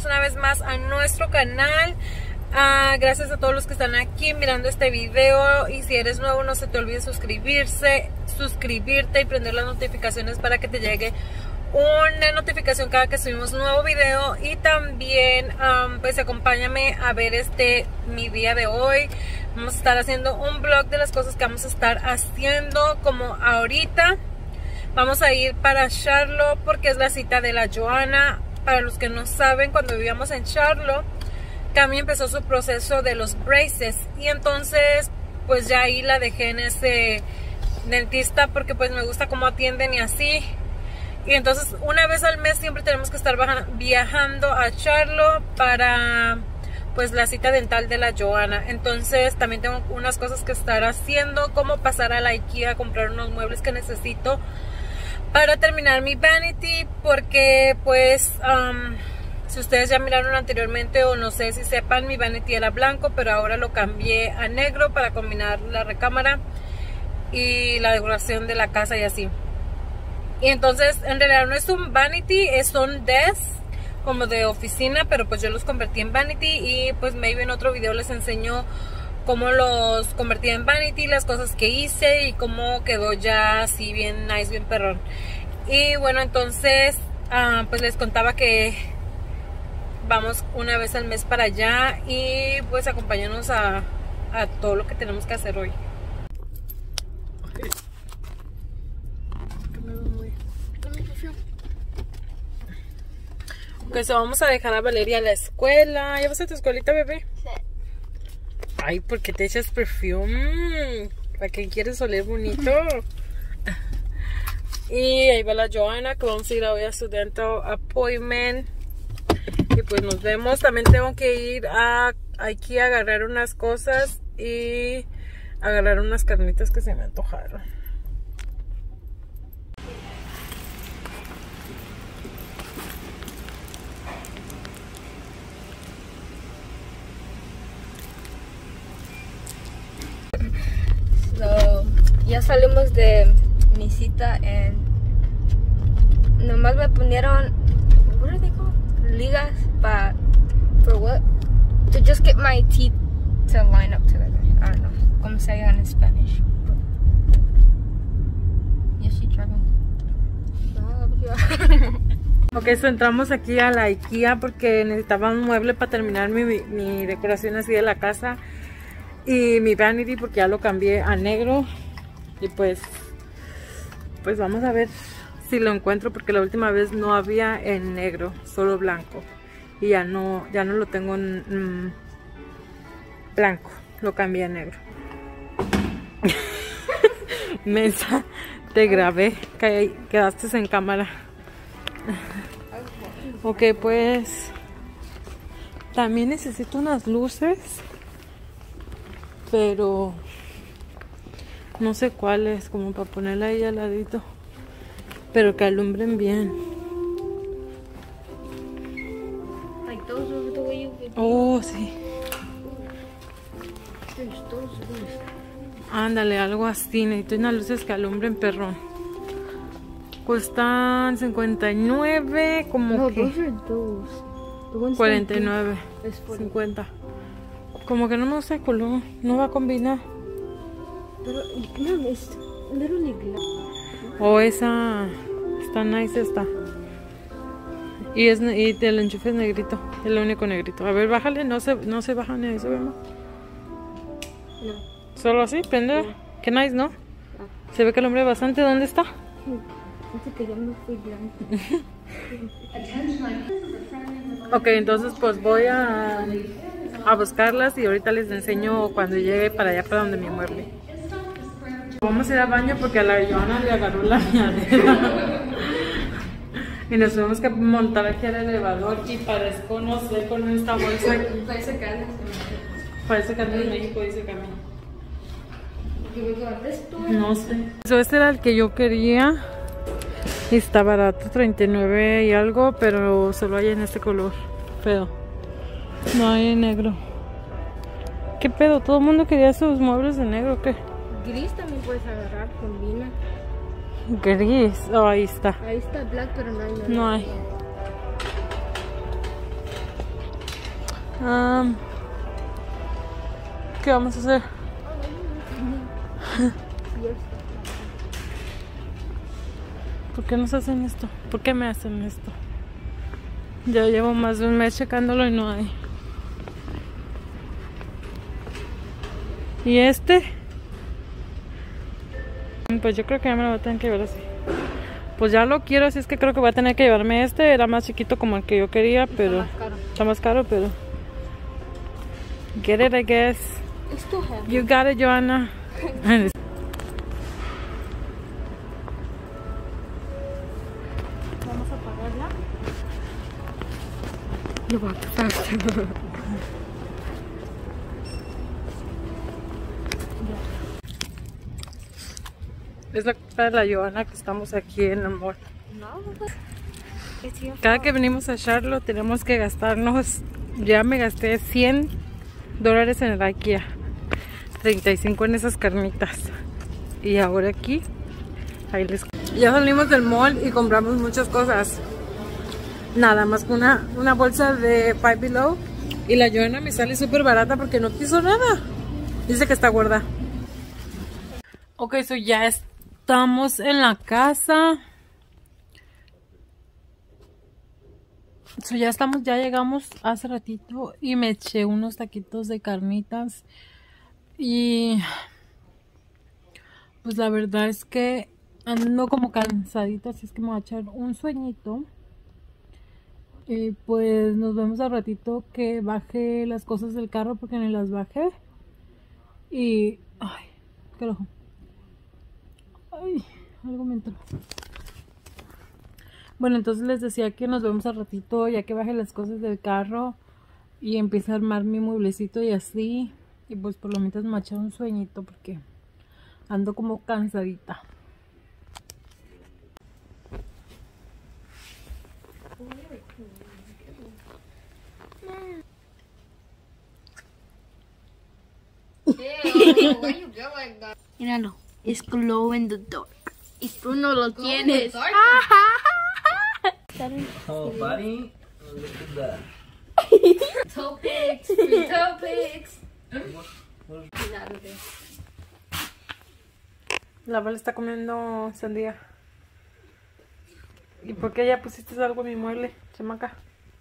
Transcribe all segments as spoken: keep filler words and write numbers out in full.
bienvenidos una vez más a nuestro canal. Uh, gracias a todos los que están aquí mirando este video, y si eres nuevo no se te olvide suscribirse, suscribirte y prender las notificaciones para que te llegue una notificación cada que subimos un nuevo video. Y también um, pues acompáñame a ver este mi día de hoy. Vamos a estar haciendo un vlog de las cosas que vamos a estar haciendo. Como ahorita vamos a ir para Charlotte porque es la cita de la Joana. Para los que no saben, cuando vivíamos en Charlotte, Cami empezó su proceso de los braces, y entonces pues ya ahí la dejé en ese dentista porque pues me gusta cómo atienden y así. Y entonces una vez al mes siempre tenemos que estar viajando a Charlotte para pues la cita dental de la Joana. Entonces también tengo unas cosas que estar haciendo, como pasar a la IKEA a comprar unos muebles que necesito para terminar mi vanity, porque pues um, si ustedes ya miraron anteriormente, o no sé si sepan, mi vanity era blanco, pero ahora lo cambié a negro para combinar la recámara y la decoración de la casa y así. Y entonces en realidad no es un vanity, es un desk como de oficina, pero pues yo los convertí en vanity, y pues maybe en otro video les enseño cómo los convertí en vanity, las cosas que hice y cómo quedó ya así bien nice, bien perrón. Y bueno, entonces uh, pues les contaba que vamos una vez al mes para allá, y pues acompáñanos a, a todo lo que tenemos que hacer hoy. Ok, so vamos a dejar a Valeria a la escuela. ¿Ya vas a tu escuelita, bebé? Sí. Ay, ¿por qué te echas perfume? ¿Para qué quieres oler bonito? Y ahí va la Joana, que vamos a ir hoy a su dental appointment. Y pues nos vemos. También tengo que ir a aquí a agarrar unas cosas y agarrar unas carnitas que se me antojaron. So, ya salimos de mi cita en... Nomás me ponieron... What are they called? Ligas para... For what? To just get my teeth to line up together. I don't know. Como se llama en Spanish. Yes, she traveled. Ok, so entramos aquí a la IKEA porque necesitaba un mueble para terminar mi, mi decoración así de la casa. Y mi vanity porque ya lo cambié a negro. Y pues Pues vamos a ver si lo encuentro, porque la última vez no había en negro, solo blanco. Y ya no, ya no lo tengo en mm, blanco, lo cambié a negro. Mensa, te grabé, quedaste en cámara. Ok, pues también necesito unas luces, pero no sé cuáles, como para ponerla ahí al ladito, pero que alumbren bien. Like those are the way you would. Oh, sí. There's those ones. Ándale, algo así. Necesito unas luces que alumbren perrón. Cuestan cincuenta y nueve, como No, que those are those. The ones cuarenta y nueve, is forty. cincuenta. Como que no me gusta el color, no va a combinar. Pero, no, it's literally glass. O oh, esa está nice esta. Y es y el enchufe es negrito, es el único negrito. A ver, bájale, no se no se baja ni ahí, sube más. No. Solo así, prende. Sí. Qué nice, ¿no? Ah. Se ve que alumbra bastante. ¿Dónde está? Dice que ya me fui blanco. Ok, entonces pues voy a a buscarlas y ahorita les enseño cuando llegue para allá, para donde mi mueble. Vamos a ir al baño porque a la Joana le agarró la miadera. Y nos tenemos que montar aquí al elevador, y parezco, no sé, con esta bolsa aquí. Parece que andas Parece que ando en México, dice Cami. en No sé. So, este era el que yo quería. Y está barato, treinta y nueve y algo, pero solo hay en este color feo. No hay en negro. ¿Qué pedo? ¿Todo el mundo quería sus muebles de negro o qué? Gris también puedes agarrar, combina. Gris, oh, ahí está. Ahí está black, pero no hay nada. No hay. Um, ¿Qué vamos a hacer? ¿Por qué nos hacen esto? ¿Por qué me hacen esto? Ya llevo más de un mes checándolo y no hay. ¿Y este? Pues yo creo que ya me lo voy a tener que llevar así. Pues ya lo quiero, así es que creo que voy a tener que llevarme este. Era más chiquito como el que yo quería, pero... Está más caro. Está más caro, pero... Get it, I guess. It's too heavy. You got it, Joanna. Vamos a apagarla. You walk faster. Es la culpa de la Joanna que estamos aquí en el mall. No, cada que venimos a Charlotte tenemos que gastarnos. Ya me gasté cien dólares en el IKEA, treinta y cinco en esas carnitas. Y ahora aquí, ahí les... Ya salimos del mall y compramos muchas cosas. Nada más que una, una bolsa de Five Below. Y la Joanna me sale súper barata porque no quiso nada. Dice que está gorda. Ok, so ya estamos en la casa. So ya estamos, ya llegamos hace ratito y me eché unos taquitos de carnitas. Y pues la verdad es que ando como cansadita, así es que me voy a echar un sueñito. Y pues nos vemos al ratito que baje las cosas del carro porque ni las bajé. Y... ay, qué ojo. Ay, algo me entró. Bueno, entonces les decía que nos vemos al ratito ya que baje las cosas del carro y empiece a armar mi mueblecito y así. Y pues por lo menos me voy a echar un sueñito porque ando como cansadita. Míralo, es glow in the dark. Y tú no lo tienes. Oh, buddy, look at that. Toe pics, free toe pics. La Val está comiendo sandía. ¿Y por qué ya pusiste algo en mi mueble, chamaca?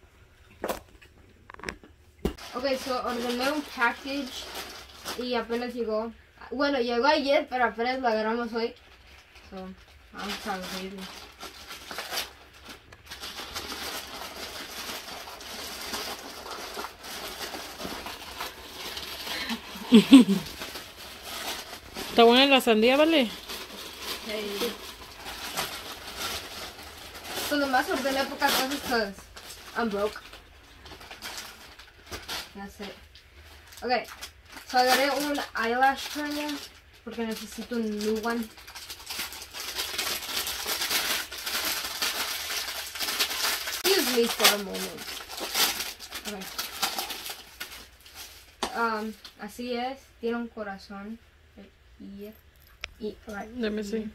Ok, so ordené un package y apenas llegó. Bueno, llegó ayer, pero apenas lo agarramos hoy. So, vamos a abrirlo. ¿Está buena la sandía, vale? Sí. So, nomás ordené pocas cosas because I'm broke. That's it. Ok, so agarré un eyelash curler porque necesito un new one. Excuse me for a moment. Okay. Um, así es, tiene un corazón. Y, y right. Let me see.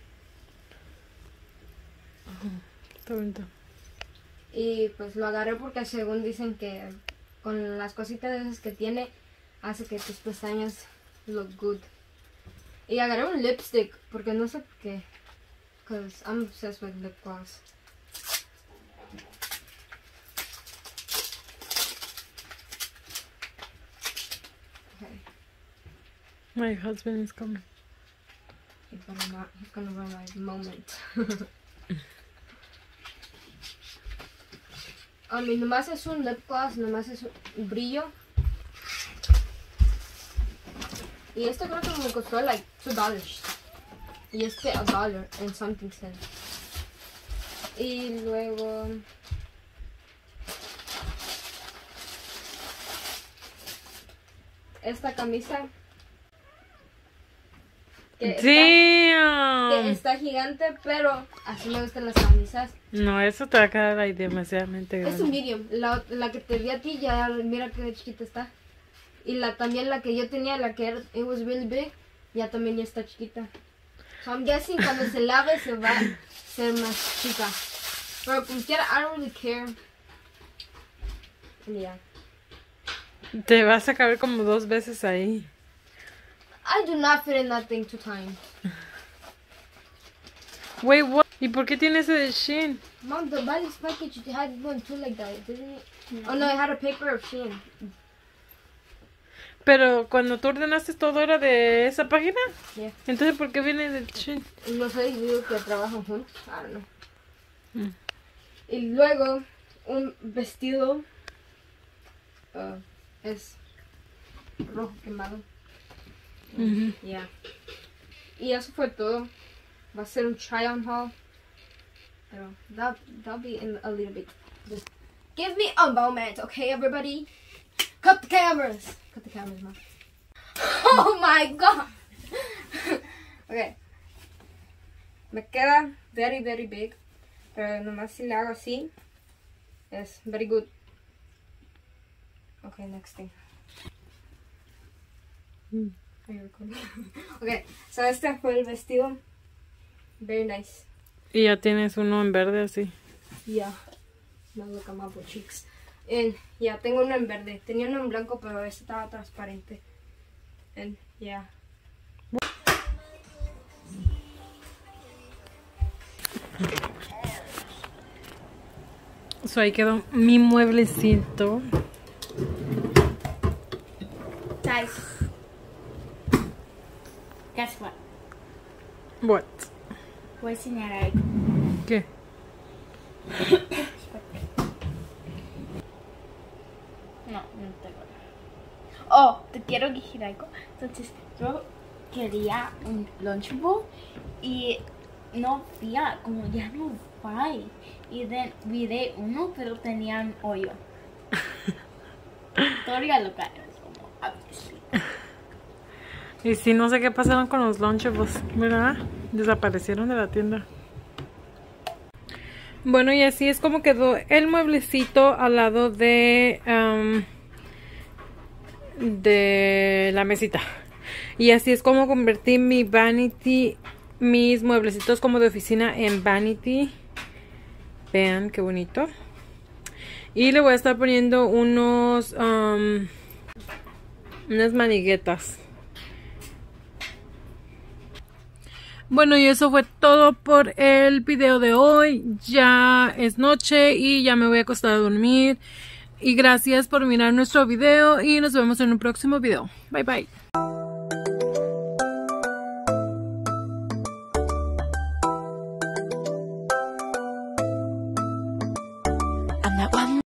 Está bonito. Y pues lo agarré porque según dicen que con las cositas esas que tiene hace que tus pestañas look good. Y agarré un lipstick porque no sé por qué. Because I'm obsessed with lip gloss. Okay. My husband is coming. He's gonna, not, he's gonna ruin my moment. A mí nomás es un lip gloss, nomás es un brillo. Y este creo que me costó like two dollars. Y este a dollar and something cents. Y luego esta camisa que está, que está gigante, pero así me gustan las camisas. No, eso te va a quedar ahí demasiadamente grande. Es un medium. La, la que te di a ti ya mira qué chiquita está. Y la también la que yo tenía, la que era, it was really big, ya también ya está chiquita. So I'm guessing cuando se lave se va a ser más chica. Pero como quiera, I don't really care. Yeah. Te vas a caber como dos veces ahí. I do not fit in that thing two times. Wait, what? ¿Y por qué tiene ese de Shein? Mom, the Bally's package had one too like that, didn't it? No. Oh no, it had a paper of Shein. Pero cuando tú ordenaste todo era de esa página. Yeah. Entonces, ¿por qué viene de Shein? No sé, digo que trabajan juntos. I don't know. Mm. Y luego, un vestido uh, es rojo quemado. Mm-hmm. Yeah. Y eso fue todo. Va a ser un try-on haul. Pero that, that'll be in a little bit. Just give me a moment, okay, everybody? Cut the cameras. Cut the cameras, man. Oh my god. Okay. Me queda very, very big. Pero nomás si le hago así, es very good. Okay, next thing. Mm. Are you recording? Okay, so este fue el vestido. Very nice. Y ya tienes uno en verde así. Yeah. Now look at my butt cheeks. And yeah, tengo uno en verde. Tenía uno en blanco, pero este estaba transparente. And yeah. So ahí quedó mi mueblecito. Guys, guess what? What? Voy a enseñar algo. ¿Qué? No, no tengo nada. Oh, te quiero decir algo. Entonces, yo quería un Lunchable y no había, como ya no hay. Y de, miré uno, pero tenían hoyo. Todavía lo caen, como obviously. Y sí, no sé qué pasaron con los Lunchables, ¿verdad? Desaparecieron de la tienda. Bueno, y así es como quedó el mueblecito al lado de um, de la mesita. Y así es como convertí mi vanity, mis mueblecitos como de oficina en vanity. Vean qué bonito. Y le voy a estar poniendo unos um, unas maniguetas. Bueno, y eso fue todo por el video de hoy. Ya es noche y ya me voy a acostar a dormir. Y gracias por mirar nuestro video y nos vemos en un próximo video. Bye bye.